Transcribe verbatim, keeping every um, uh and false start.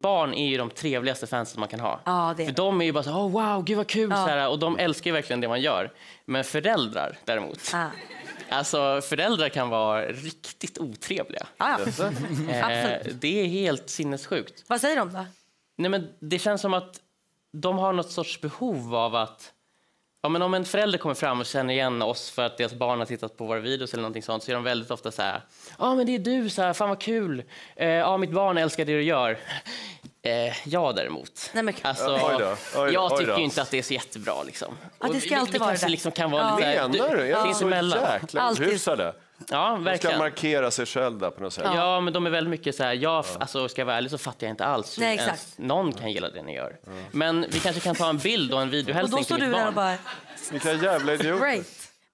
barn är ju de trevligaste fansen man kan ha. Ja, det är För de är ju bara så oh, wow, gud vad kul. Ja. Så här, och de älskar ju verkligen det man gör. Men föräldrar däremot. Ah. Alltså föräldrar kan vara riktigt otrevliga. Ah, ja. eh, det är helt sinnessjukt. Vad säger de då? Nej, men det känns som att de har något sorts behov av att... Ja, men om en förälder kommer fram och känner igen oss för att deras barn har tittat på våra videos eller någonting sånt, så är de väldigt ofta så här: ja, men det är du, så här, fan vad kul. Eh, ja, mitt barn älskar det du gör. Eh, jag däremot. Nej, men... Alltså, oj då, oj, jag oj tycker då. ju inte att det är så jättebra. Liksom. Ja, det ska och alltid vi, vi vara kanske det. liksom kan vara Ja. lite... Menar du? Är de finns så emellan. jäkla Alltid. husade? Ja, De ska verkligen. markera sig själv där på något sätt. Ja. ja, men de är väldigt mycket så här, jag, alltså, ska jag vara ärlig så fattar jag inte alls hur Nej, exakt. ens någon kan gilla det ni gör. Men vi kanske kan ta en bild och en Och videohälsning då står till du mitt där och barn. bara, Vilka jävla idioter. great.